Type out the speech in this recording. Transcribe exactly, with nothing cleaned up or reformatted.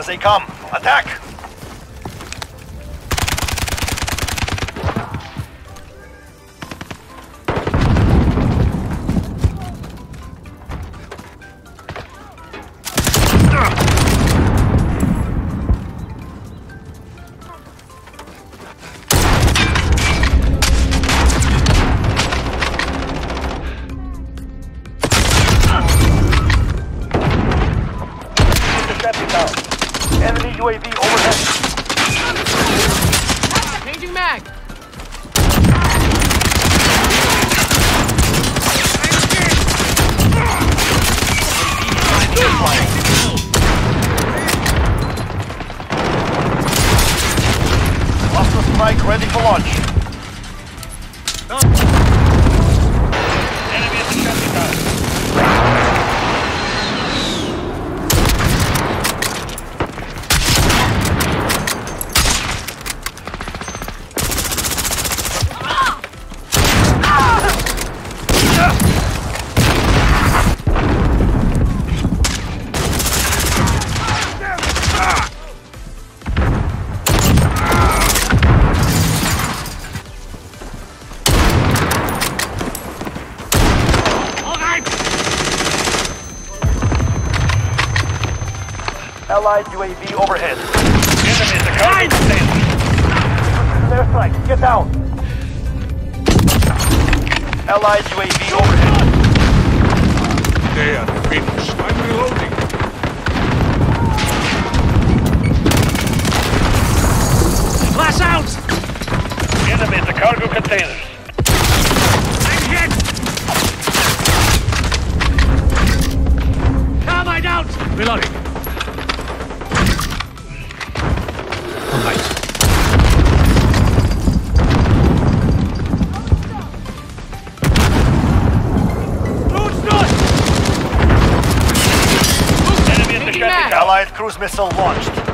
they come. Attack! Enemy U A V overhead. Changing mag. Cluster strike ready for launch. Enemy at the shanty tower. Allied U A V overhead. Enemies are coming. Airstrike, get down. Allied U A V overhead. They are finished. I'm reloading. Glass out. Enemies are cargo containers. I'm hit. Carbide out. Reloading. Allied cruise missile launched.